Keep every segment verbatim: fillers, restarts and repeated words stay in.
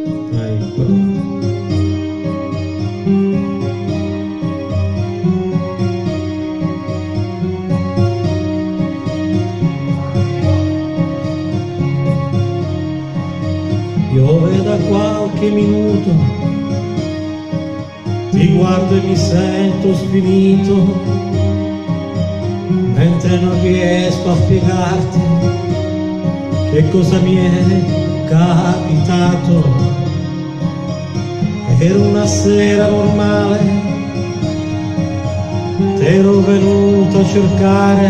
Piove da qualche minuto, ti guardo e mi sento sfinito, mentre non riesco a spiegarti che cosa mi è capitato. Era una sera normale, t'ero venuto a cercare,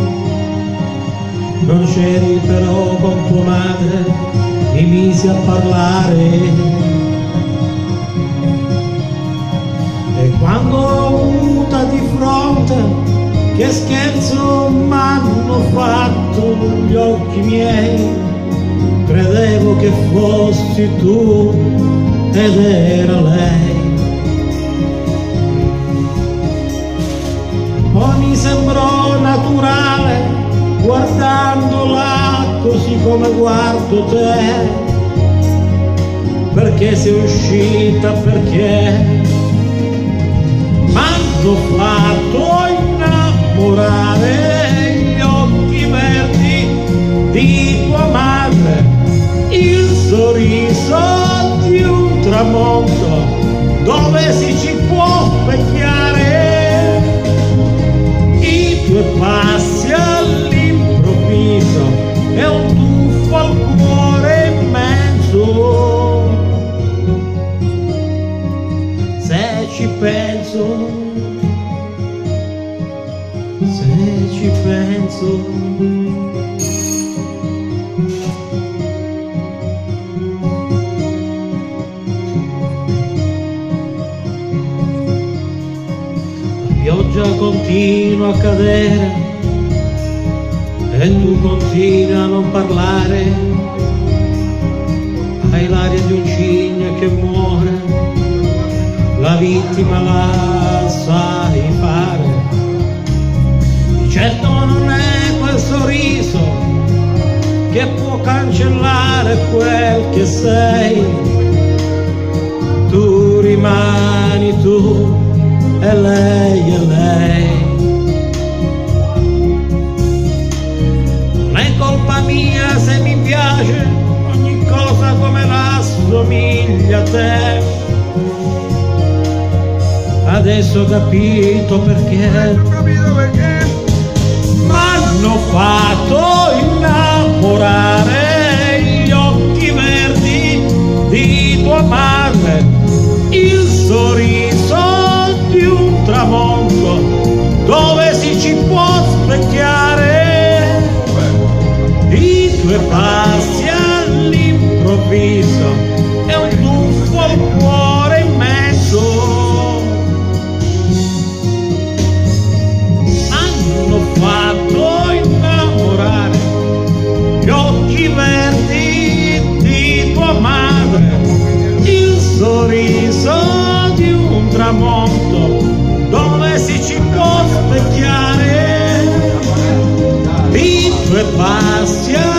non c'eri però con tua madre, mi misi a parlare. E quando l'ho avuta di fronte, che scherzo m'hanno fatto gli occhi miei, credevo che fossi tu ed era lei. Poi mi sembrò naturale, guardandola così come guardo te, perché sei uscita, perché m'hanno fatto innamorare gli occhi verdi di tua madre, il sorriso di un tramonto dove si ci può specchiare, i tuoi passi all'improvviso e un tuffo al cuore immenso. Se ci penso, se ci penso, la pioggia continua a cadere e tu continui a non parlare, hai l'aria di un cigno che muore, la vittima la sai fare. Di certo non è quel sorriso che può cancellare quel che sei, tu rimani tu e lei è lei. Non è colpa mia se mi piace ogni cosa come rassomiglia a te, adesso ho capito perché, m'hanno fatto innamorare gli occhi verdi di tua madre, il sorriso di un tramonto dove si ci può specchiare, i tuoi passi all'improvviso e un tuffo al cuore immenso. Hanno fatto innamorare gli occhi verdi di tua madre, il sorriso di un tramonto dove si ci può specchiare, i tuoi passi